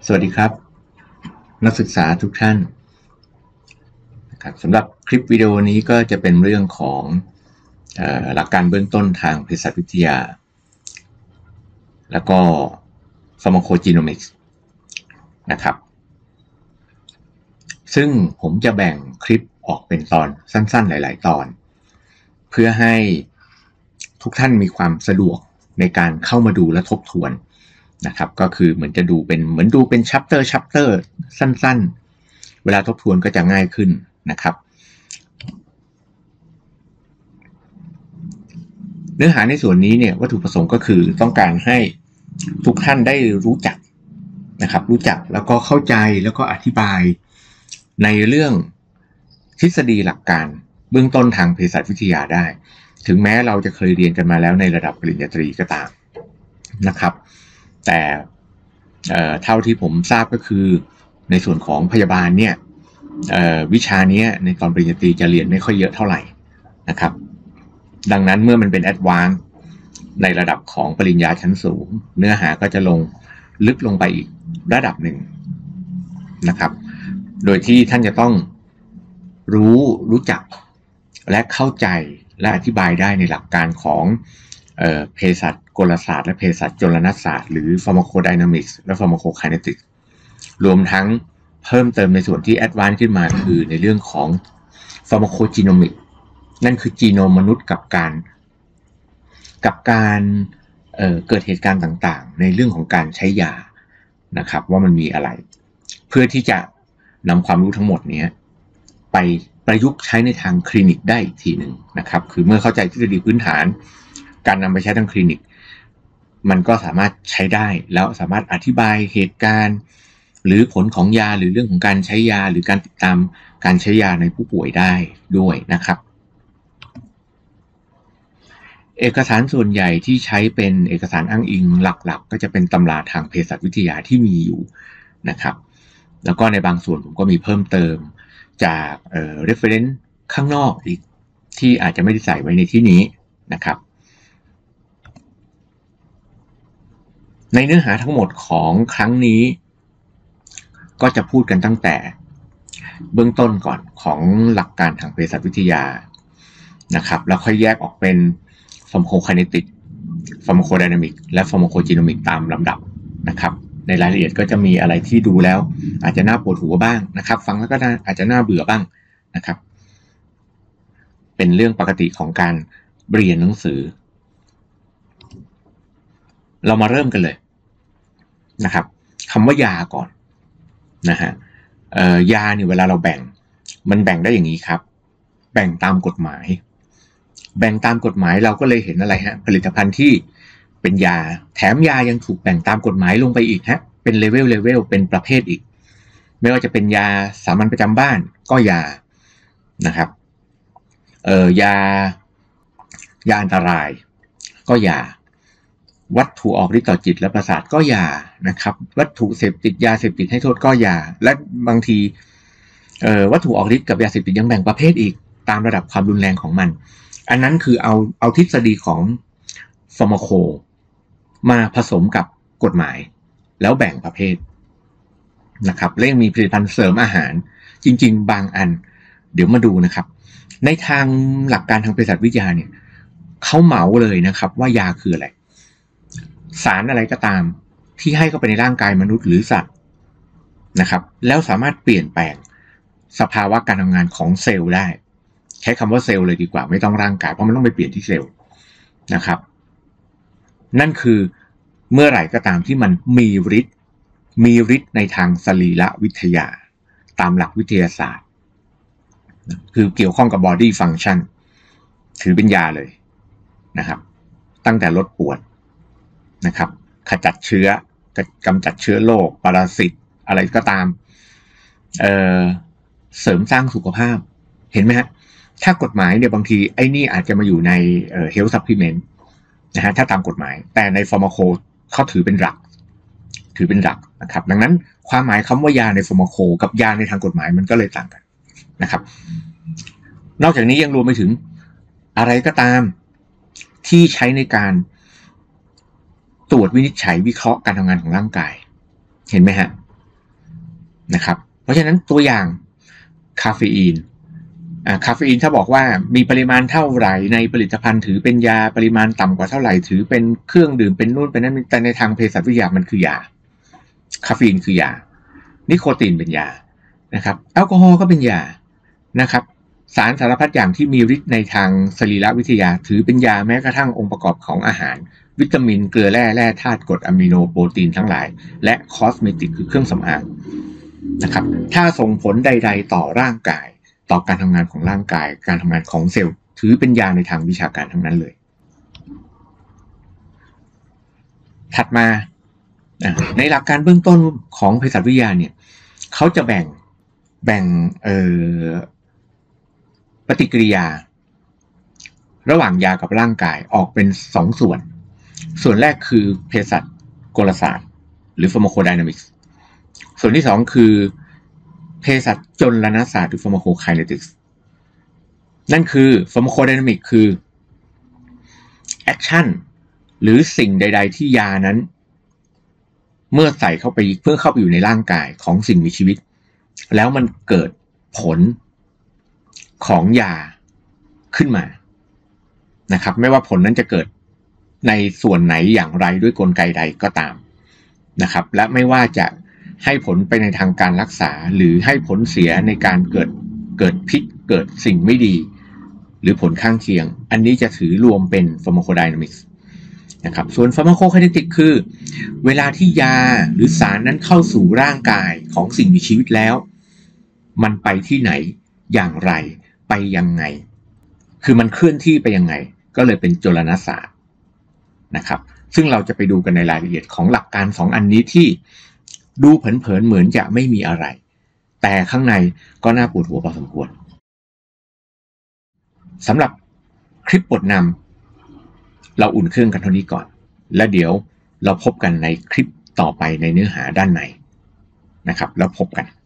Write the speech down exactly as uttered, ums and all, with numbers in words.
สวัสดีครับนักศึกษาทุกท่านนะครับสำหรับคลิปวิดีโอนี้ก็จะเป็นเรื่องของเอ่อหลักการเบื้องต้นทางเภสัชวิทยาแล้วก็ pharmacogenomics นะครับซึ่งผมจะแบ่งคลิปออกเป็นตอนสั้นๆหลายๆตอนเพื่อให้ทุกท่านมีความสะดวกในการเข้ามาดูและทบทวนนะครับก็คือเหมือนจะดูเป็นเหมือนดูเป็นชัปเตอร์ชัปเตอร์สั้นๆเวลาทบทวนก็จะง่ายขึ้นนะครับเนื้อหาในส่วนนี้เนี่ยวัตถุประสงค์ก็คือต้องการให้ทุกท่านได้รู้จักนะครับรู้จักแล้วก็เข้าใจแล้วก็อธิบายในเรื่องทฤษฎีหลักการเบื้องต้นทางเภสัชวิทยาได้ถึงแม้เราจะเคยเรียนกันมาแล้วในระดับปริญญาตรีก็ตามนะครับแต่เอ่อเท่าที่ผมทราบก็คือในส่วนของพยาบาลเนี่ยเอ่อวิชานี้ในตอนปริญญาตรีจะเรียนไม่ค่อยเยอะเท่าไหร่นะครับดังนั้นเมื่อมันเป็นแอดวานซ์ในระดับของปริญญาชั้นสูงเนื้อหาก็จะลงลึกลงไปอีกระดับหนึ่งนะครับโดยที่ท่านจะต้องรู้รู้จักและเข้าใจและอธิบายได้ในหลักการของเอ่อเภสัชกลศาสตร์และเภสัชจุลนศาสตร์หรือ pharmacodynamics และ pharmacokinetics รวมทั้งเพิ่มเติมในส่วนที่แอดวานซ์ขึ้นมาคือในเรื่องของ pharmacogenomics นั่นคือจีโนมมนุษย์กับการกับการเอ่อเกิดเหตุการณ์ต่างๆในเรื่องของการใช้ยานะครับว่ามันมีอะไรเพื่อที่จะนำความรู้ทั้งหมดนี้ไปประยุกต์ใช้ในทางคลินิกได้อีกทีหนึ่งนะครับคือเมื่อเข้าใจทฤษฎีพื้นฐานการนำไปใช้ทางคลินิกมันก็สามารถใช้ได้แล้วสามารถอธิบายเหตุการณ์หรือผลของยาหรือเรื่องของการใช้ยาหรือการติดตามการใช้ยาในผู้ป่วยได้ด้วยนะครับเอกสารส่วนใหญ่ที่ใช้เป็นเอกสารอ้างอิงหลักๆก็จะเป็นตำราทางเภสัชวิทยาที่มีอยู่นะครับแล้วก็ในบางส่วนผมก็มีเพิ่มเติมจากเอ่อ reference ข้างนอกอีกที่อาจจะไม่ได้ใส่ไว้ในที่นี้นะครับในเนื้อหาทั้งหมดของครั้งนี้ก็จะพูดกันตั้งแต่เบื้องต้นก่อนของหลักการทางเภสัชวิทยานะครับแล้วค่อยแยกออกเป็น pharmacokinetics pharmacodynamics และ pharmacogenomics ตามลำดับนะครับในรายละเอียดก็จะมีอะไรที่ดูแล้วอาจจะน่าปวดหัวบ้างนะครับฟังแล้วก็อาจจะน่าเบื่อบ้างนะครับเป็นเรื่องปกติของการเรียนหนังสือเรามาเริ่มกันเลยนะครับคำว่ายาก่อนนะฮะเอ่อยาเนี่ยเวลาเราแบ่งมันแบ่งได้อย่างนี้ครับแบ่งตามกฎหมายแบ่งตามกฎหมายเราก็เลยเห็นอะไรฮะผลิตภัณฑ์ที่เป็นยาแถมยายังถูกแบ่งตามกฎหมายลงไปอีกฮะเป็นเลเวลเลเวลเป็นประเภทอีกไม่ว่าจะเป็นยาสามัญประจำบ้านก็ยานะครับเอ่อยายาอันตรายก็ยาวัตถุออกฤทธิ์ต่อจิตและประสาทก็ยานะครับวัตถุเสพติดยาเสพติดให้โทษก็ยาและบางทีเอ่อวัตถุออกฤทธิ์กับยาเสพติดยังแบ่งประเภทอีกตามระดับความรุนแรงของมันอันนั้นคือเอาเอาทฤษฎีของฟาร์มาโคมาผสมกับกฎหมายแล้วแบ่งประเภทนะครับและยังมีผลิตภัณฑ์เสริมอาหารจริงๆบางอันเดี๋ยวมาดูนะครับในทางหลักการทางเภสัชวิทยาเนี่ยเขาเหมาเลยนะครับว่ายาคืออะไรสารอะไรก็ตามที่ให้เข้าไปในร่างกายมนุษย์หรือสัตว์นะครับแล้วสามารถเปลี่ยนแปลงสภาวะการทำงานของเซลล์ได้ใช้คำว่าเซลล์เลยดีกว่าไม่ต้องร่างกายเพราะมันต้องไปเปลี่ยนที่เซลล์นะครับนั่นคือเมื่อไหร่ก็ตามที่มันมีฤทธิ์มีฤทธิ์ในทางสรีรวิทยาตามหลักวิทยาศาสตร์คือเกี่ยวข้องกับ body function ถือเป็นยาเลยนะครับตั้งแต่ลดปวดนะครับขจัดเชื้อกำจัดเชื้อโรคปรสิตอะไรก็ตามเอ่อเสริมสร้างสุขภาพเห็นไหมฮะถ้ากฎหมายเนี่ยบางทีไอ้นี่อาจจะมาอยู่ในเอ่อ health supplement นะฮะถ้าตามกฎหมายแต่ใน pharmaco เขาถือเป็นหลักถือเป็นหลักนะครับดังนั้นความหมายคำว่ายาใน pharmaco กับยาในทางกฎหมายมันก็เลยต่างกันนะครับนอกจากนี้ยังรวมไปถึงอะไรก็ตามที่ใช้ในการตรวจวินิจฉัยวิเคราะห์การทำงานของร่างกายเห็นไหมฮะนะครับเพราะฉะนั้นตัวอย่างคาเฟอีนอ่าคาเฟอีนถ้าบอกว่ามีปริมาณเท่าไหร่ในผลิตภัณฑ์ถือเป็นยาปริมาณต่ำกว่าเท่าไหร่ถือเป็นเครื่องดื่มเป็นนู่นเป็นนั่นแต่ในทางเภสัชวิทยามันคือยาคาเฟอีนคือยานิโคตินเป็นยานะครับแอลกอฮอล์ก็เป็นยานะครับสารสารพัดอย่างที่มีฤทธิ์ในทางสรีรวิทยาถือเป็นยาแม้กระทั่งองค์ประกอบของอาหารวิตามินเกลือแร่แร่ธาตุกรดอะมิโนโปรตีนทั้งหลายและคอสเมติกคือเครื่องสำอางนะครับถ้าส่งผลใดๆต่อร่างกายต่อการทำงานของร่างกายการทำงานของเซลล์ถือเป็นยาในทางวิชาการทั้งนั้นเลยถัดมาในหลักการเบื้องต้นของเภสัชวิทยาเนี่ยเขาจะแบ่งแบ่งเอ่อปฏิกิริยาระหว่างยากับร่างกายออกเป็นสองส่วนส่วนแรกคือเภสัชกลศาสตร์หรือ pharmacodynamics ส่วนที่สองคือเภสัชจลนศาสตร์หรือ pharmacokinetics นั่นคือ pharmacodynamics คือ action หรือสิ่งใดๆที่ยานั้นเมื่อใส่เข้าไปเพื่อเข้าไปอยู่ในร่างกายของสิ่งมีชีวิตแล้วมันเกิดผลของยาขึ้นมานะครับไม่ว่าผลนั้นจะเกิดในส่วนไหนอย่างไรด้วยกลไกใดก็ตามนะครับและไม่ว่าจะให้ผลไปในทางการรักษาหรือให้ผลเสียในการเกิดเกิดพิษเกิดสิ่งไม่ดีหรือผลข้างเคียงอันนี้จะถือรวมเป็น pharmacodynamics นะครับส่วน pharmacokinetics คือเวลาที่ยาหรือสารนั้นเข้าสู่ร่างกายของสิ่งมีชีวิตแล้วมันไปที่ไหนอย่างไรไปยังไงคือมันเคลื่อนที่ไปยังไงก็เลยเป็นจลนศาสตร์นะครับซึ่งเราจะไปดูกันในรายละเอียดของหลักการสองอันนี้ที่ดูเผินๆเหมือนจะไม่มีอะไรแต่ข้างในก็น่าปวดหัวพอสมควรสำหรับคลิปบทนำเราอุ่นเครื่องกันเท่านี้ก่อนและเดี๋ยวเราพบกันในคลิปต่อไปในเนื้อหาด้านในนะครับแล้วพบกัน